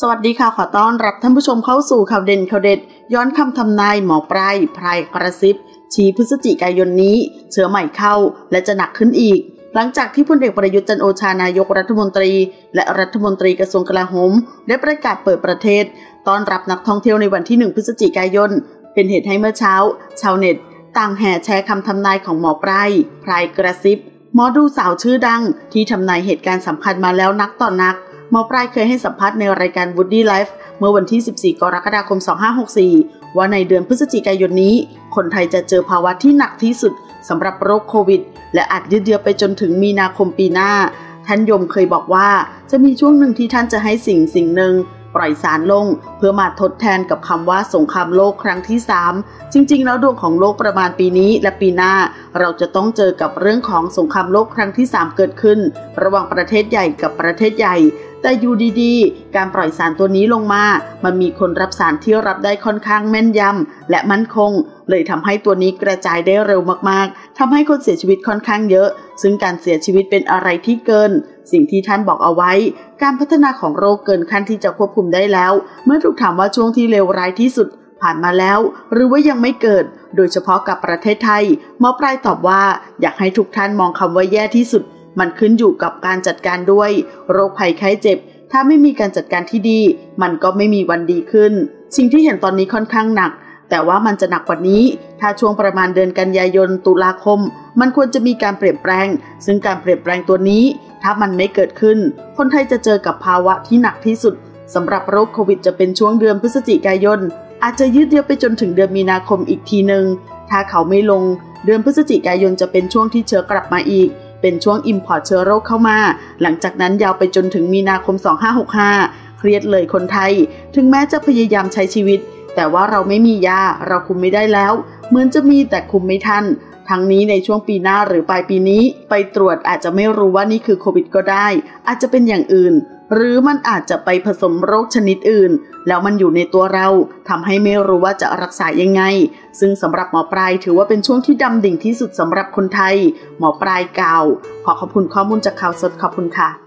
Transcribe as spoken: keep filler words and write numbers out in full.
สวัสดีค่ะขอต้อนรับท่านผู้ชมเข้าสู่ข่าวเด่นข่าวเด็ดย้อนคำทำนายหมอปลายพรายกระซิบชี้พฤศจิกายนนี้เชื้อใหม่เข้าและจะหนักขึ้นอีกหลังจากที่พลเอกประยุทธ์จันทร์โอชานายกรัฐมนตรีและรัฐมนตรีกระทรวงกลาโหมได้ประกาศเปิดประเทศต้อนรับนักท่องเที่ยวในวันที่หนึ่งพฤศจิกายนเป็นเหตุให้เมื่อเช้าชาวเน็ตต่างแห่แชร์คำทำนายของหมอปลายพรายกระซิบหมอดูสาวชื่อดังที่ทำนายเหตุการณ์สำคัญมาแล้วนักต่อนักหมอปลายเคยให้สัมภาษณ์ในรายการ Woody Life เมื่อวันที่สิบสี่กรกฎาคมสองพันห้าร้อยหกสิบสี่ว่าในเดือนพฤศจิกายนนี้คนไทยจะเจอภาวะที่หนักที่สุดสำหรับโรคโควิดและอาจยืดเยื้อไปจนถึงมีนาคมปีหน้าท่านยมเคยบอกว่าจะมีช่วงหนึ่งที่ท่านจะให้สิ่งสิ่งหนึ่งปล่อยสารลงเพื่อมาทดแทนกับคำว่าสงครามโลกครั้งที่สามจริงๆแล้วดวงของโลกประมาณปีนี้และปีหน้าเราจะต้องเจอกับเรื่องของสงครามโลกครั้งที่สามเกิดขึ้นระหว่างประเทศใหญ่กับประเทศใหญ่แต่อยู่ดีๆการปล่อยสารตัวนี้ลงมามันมีคนรับสารที่รับได้ค่อนข้างแม่นยำและมั่นคงเลยทำให้ตัวนี้กระจายได้เร็วมากๆทำให้คนเสียชีวิตค่อนข้างเยอะซึ่งการเสียชีวิตเป็นอะไรที่เกินสิ่งที่ท่านบอกเอาไว้การพัฒนาของโรคเกินขั้นที่จะควบคุมได้แล้วเมื่อถูกถามว่าช่วงที่เลวร้ายที่สุดผ่านมาแล้วหรือว่ายังไม่เกิดโดยเฉพาะกับประเทศไทยหมอปลายตอบว่าอยากให้ทุกท่านมองคำว่าแย่ที่สุดมันขึ้นอยู่กับการจัดการด้วยโรคภัยไข้เจ็บถ้าไม่มีการจัดการที่ดีมันก็ไม่มีวันดีขึ้นสิ่งที่เห็นตอนนี้ค่อนข้างหนักแต่ว่ามันจะหนักกว่านี้ถ้าช่วงประมาณเดือนกันยายนตุลาคมมันควรจะมีการเปลี่ยนแปลงซึ่งการเปลี่ยนแปลงตัวนี้ถ้ามันไม่เกิดขึ้นคนไทยจะเจอกับภาวะที่หนักที่สุดสำหรับโรคโควิดจะเป็นช่วงเดือนพฤศจิกายนอาจจะยืดเยื้อไปจนถึงเดือนมีนาคมอีกทีนึงถ้าเขาไม่ลงเดือนพฤศจิกายนจะเป็นช่วงที่เชื้อกลับมาอีกเป็นช่วง import เชื้อโรคเข้ามาหลังจากนั้นยาวไปจนถึงมีนาคมสองพันห้าร้อยหกสิบห้าเครียดเลยคนไทยถึงแม้จะพยายามใช้ชีวิตแต่ว่าเราไม่มียาเราคุมไม่ได้แล้วเหมือนจะมีแต่คุมไม่ทันทั้งนี้ในช่วงปีหน้าหรือปลายปีนี้ไปตรวจอาจจะไม่รู้ว่านี่คือโควิดก็ได้อาจจะเป็นอย่างอื่นหรือมันอาจจะไปผสมโรคชนิดอื่นแล้วมันอยู่ในตัวเราทำให้ไม่รู้ว่าจะรักษายังไงซึ่งสำหรับหมอปลายถือว่าเป็นช่วงที่ดำดิ่งที่สุดสำหรับคนไทยหมอปลายกล่าวขอขอบคุณข้อมูลจากข่าวสดขอบคุณค่ะ